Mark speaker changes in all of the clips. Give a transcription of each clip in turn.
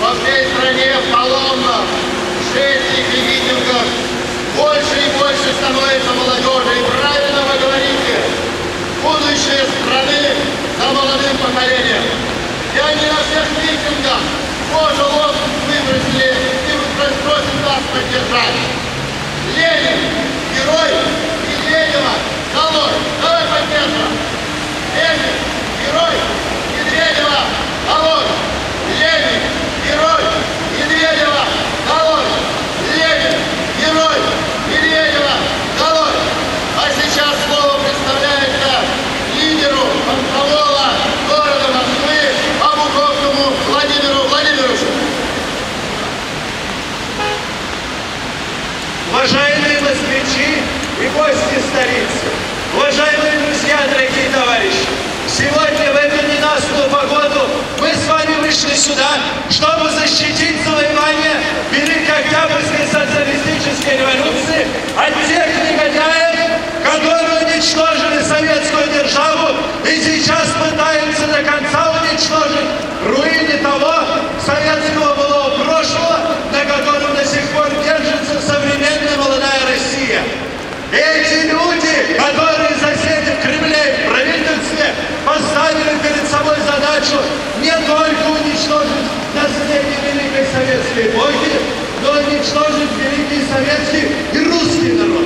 Speaker 1: По всей стране в колоннах, шествиях и митингах больше и больше становится молодежи. И правильно вы говорите, будущее страны за молодым поколением. И они на всех митингах тоже лозунг выбросили и просят нас поддержать. Ленин, герой Медведева, долой! Давай поддержим! Ленин, герой Медведева, долой! Ленин, герой Медведева, долой! Ленин, герой Медведева, долой! А сейчас слово представляется лидеру комсомола города Москвы Обуховскому Владимиру Владимировичу.
Speaker 2: Уважаемые москвичи и гости столицы, уважаемые друзья, дорогие товарищи, сегодня в эту ненастную погоду мы с вами вышли сюда, чтобы защитить завоевание Великой Октябрьской социалистической революции от тех негодяев, которые уничтожили советскую державу и сейчас пытаются до конца уничтожить руины того советского былого прошлого, на котором до сих пор держится современная молодая Россия. Эти люди, которые засели в Кремле и в правительстве, поставили перед собой задачу не только уничтожить наследие Великой Советской эпохи, но уничтожить великий советский и русский народ.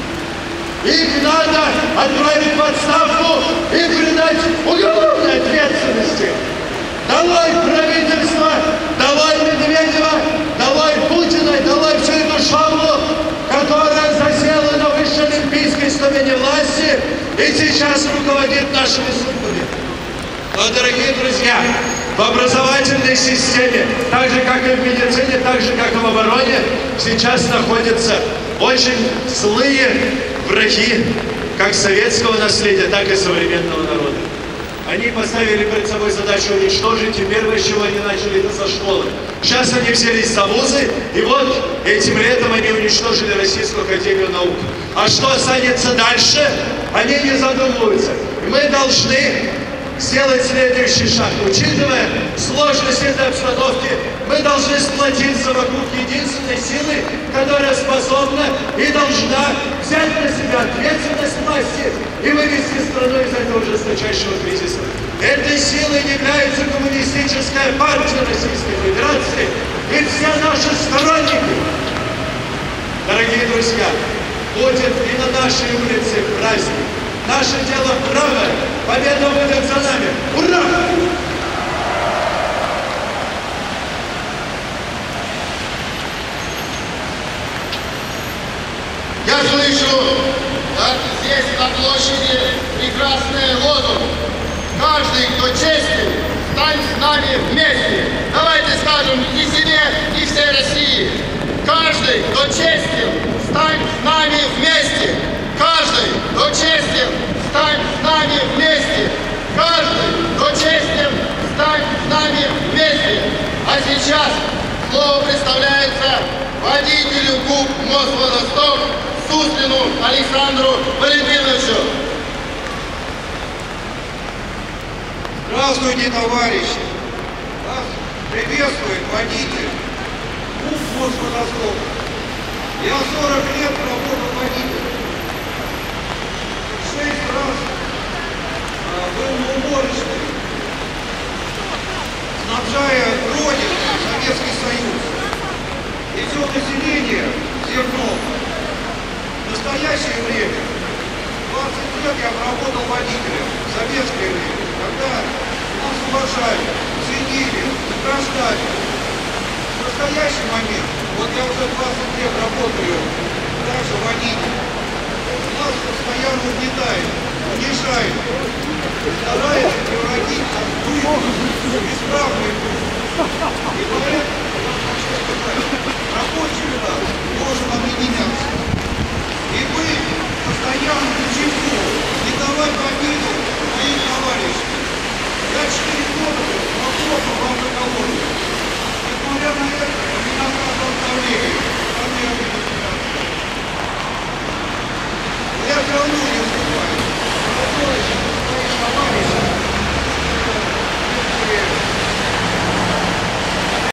Speaker 2: Их надо отправить в отставку и предать уголовной ответственности. Долой правительство, долой Медведева, долой Путина, долой всю эту шаблу, которая засела на высшей олимпийской ступени власти и сейчас руководит нашими судьбами. Но, дорогие друзья, в образовательной системе, так же, как и в медицине, так же, как и в обороне, сейчас находятся очень злые враги как советского наследия, так и современного народа. Они поставили перед собой задачу уничтожить, и первое, с чего они начали, это со школы. Сейчас они взялись за вузы, и вот этим летом они уничтожили Российскую Академию Наук. А что останется дальше, они не задумываются. Мы должны сделать следующий шаг. Учитывая сложность этой обстановки, мы должны сплотиться вокруг единственной силы, которая способна и должна взять на себя ответственность власти и вывести страну из этого жесточайшего кризиса. Этой силой является Коммунистическая партия Российской Федерации и все наши сторонники. Дорогие друзья, будет и на нашей улице праздник. Наше дело правое. Победа будет за нами. Ура!
Speaker 1: Я слышу здесь на площади прекрасный лозунг. Каждый, кто честен, стань с нами вместе. Давайте скажем и себе, и всей России. Каждый, кто честен, стань с нами вместе. Каждый, кто честен, стань с нами вместе. Каждый, кто честен, стань с нами вместе. А сейчас слово представляется водителю ГУП Москва-Восток Суслину Александру Валентиновичу.
Speaker 3: Здравствуйте, товарищи! Вас приветствует водитель ГУП Москва-Восток. Я 40 лет работал водителем. 6 раз был на уборочной, снабжая Родину, Советский Союз. И все население зерном. В настоящее время, 20 лет я работал водителем в советское время, когда нас уважали, ценили, награждали. В настоящий момент, вот я уже 20 лет работаю, также водителем. Нас постоянно угнетает, унижает, старается превратить нас в исправный путь.